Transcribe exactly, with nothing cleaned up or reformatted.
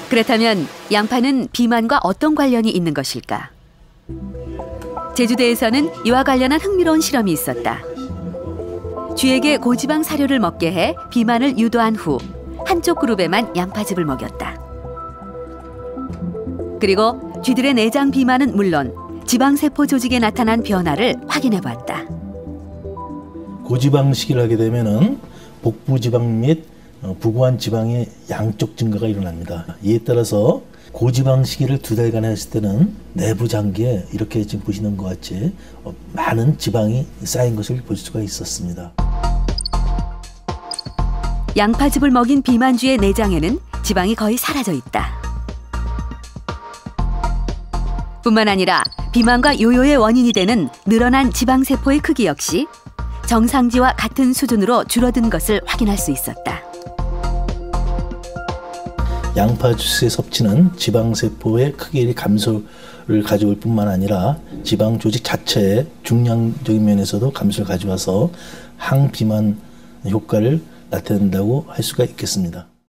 그렇다면 양파는 비만과 어떤 관련이 있는 것일까? 제주도에서는 이와 관련한 흥미로운 실험이 있었다. 쥐에게 고지방 사료를 먹게 해 비만을 유도한 후 한쪽 그룹에만 양파즙을 먹였다. 그리고 쥐들의 내장 비만은 물론 지방세포 조직에 나타난 변화를 확인해봤다. 고지방식을 하게 되면은 복부 지방 및 부구안 지방의 양쪽 증가가 일어납니다. 이에 따라서 고지방 시기를 두 달간 했을 때는 내부 장기에 이렇게 지금 보시는 것 같이 많은 지방이 쌓인 것을 볼 수가 있었습니다. 양파즙을 먹인 비만쥐의 내장에는 지방이 거의 사라져 있다. 뿐만 아니라 비만과 요요의 원인이 되는 늘어난 지방세포의 크기 역시 정상지와 같은 수준으로 줄어든 것을 확인할 수 있었다. 양파 주스의 섭취는 지방세포의 크기의 감소를 가져올 뿐만 아니라 지방 조직 자체의 중량적인 면에서도 감소를 가져와서 항비만 효과를 나타낸다고 할 수가 있겠습니다.